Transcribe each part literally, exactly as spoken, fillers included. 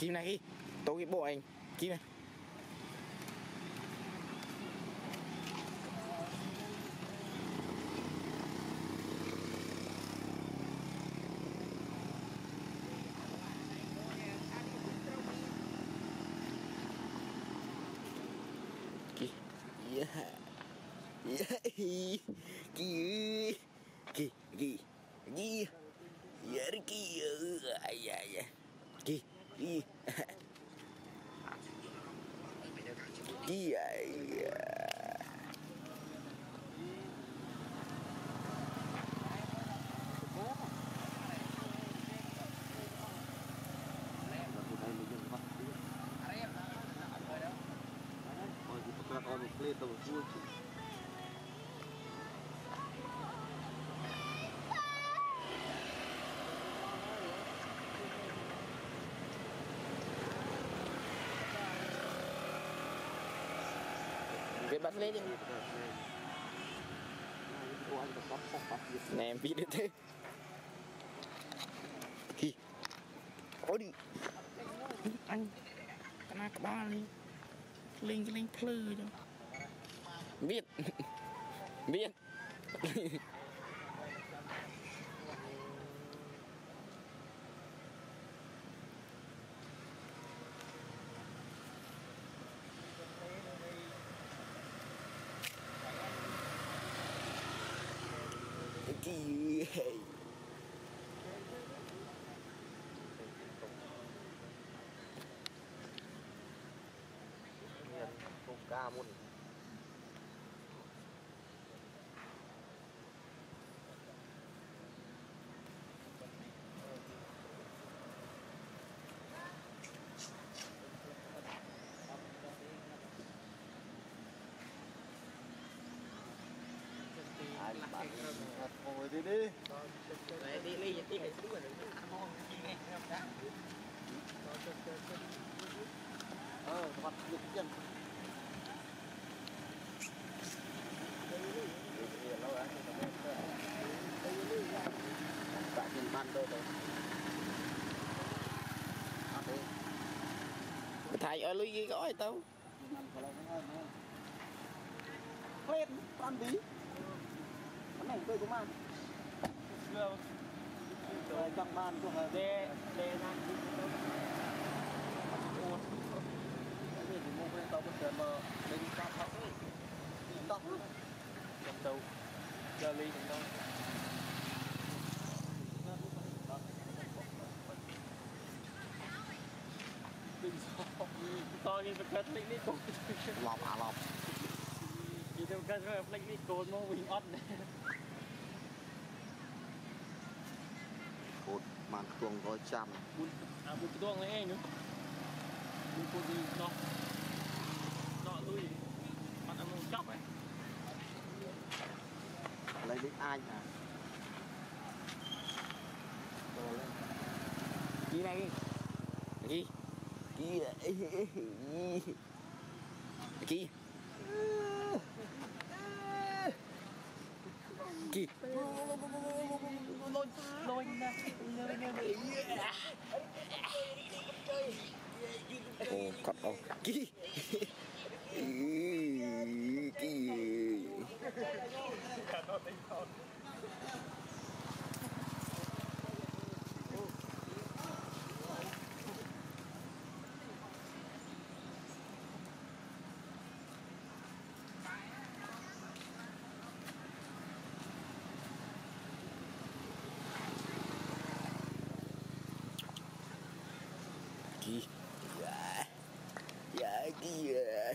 Kim này đi, tôi cái bộ anh Kim này. Yeah, yeah, kì, kì, kì, kì, yeah, kì, ay, ay, ay, kì, kì, kì, ay. Kalau orang play tahu tu. Bebas lên chứ. Nè em biết thế. Hi. Ôi đi. Anh. Cái nào các ba đi. Lên cái lên plư cho. Biết. Biết. Cái gì vậy? Không ca muốn. Ai bạn ngồi đi đi. Này đi đi đi đi xuống rồi đừng có ngon nghe không đó. Ờ, mặt lực chân. Lâu rồi, tại nhìn ban đôi rồi. Thầy ơi lui gì gói tao. Lên, ăn tí. Cái này tôi cũng ăn. Rồi, căng ban của hờ đê, đê ăn đi. Cái gì thì mua bên tao có thể mà bên tao học ấy. Tóc luôn. Cầm đầu. Giờ ly thì đâu. Đừng sao. Tôi đi cất linh đi cột. Lọc à lọc. Đi theo cất linh đi cột mà mình ót này. Cột màn tuồng gói trăm. À bụi tuồng này nữa. Bụi cột gì nó. Nó lui. Mặt ăn một chóc ấy. Lấy đến ai hả? Gì này đi. Gì? Gì? Gì? Lôi lôi nè. Ồ, cọp đâu. Gì? Gì? Gì? Dạ. Dạ kìa.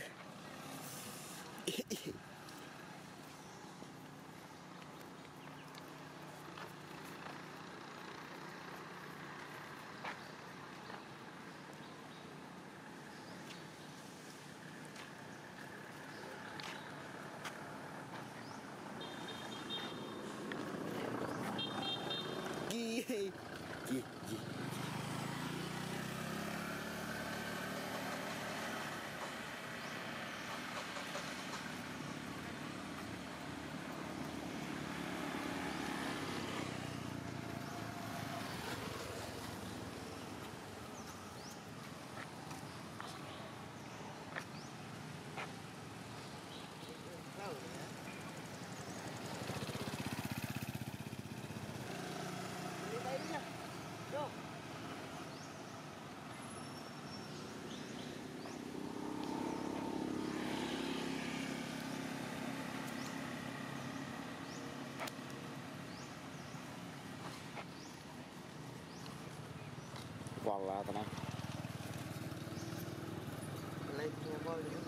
Gì? Gì? Gì? bò là tao này lấy mua bò đi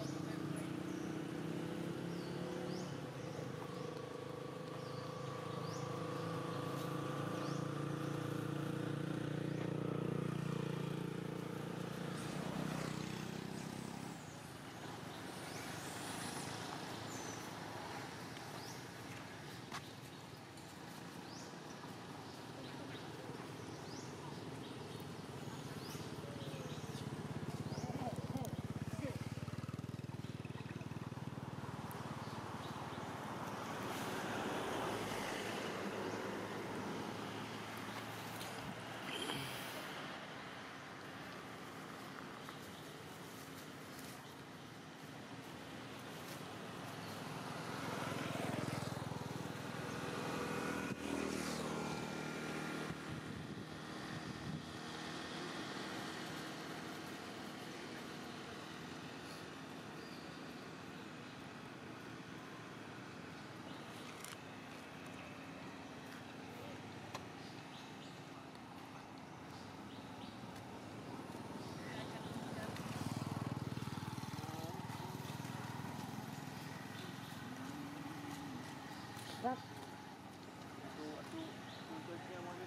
Rap. Aduh, aduh, tugasnya mana?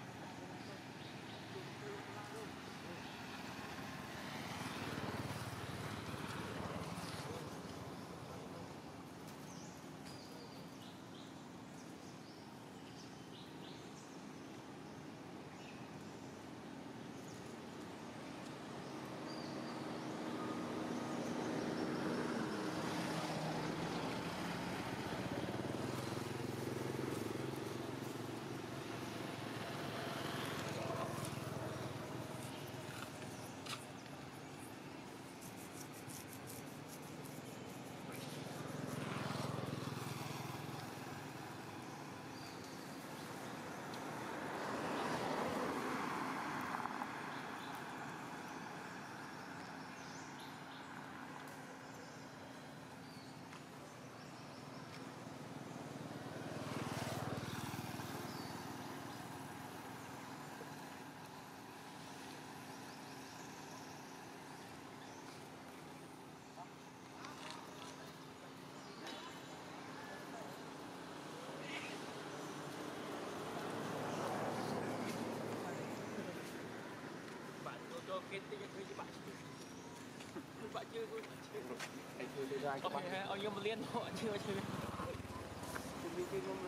Kita yang kerja pak cik, pak cik tu, pak cik. Okey, orang yang belian pak cik, pak cik.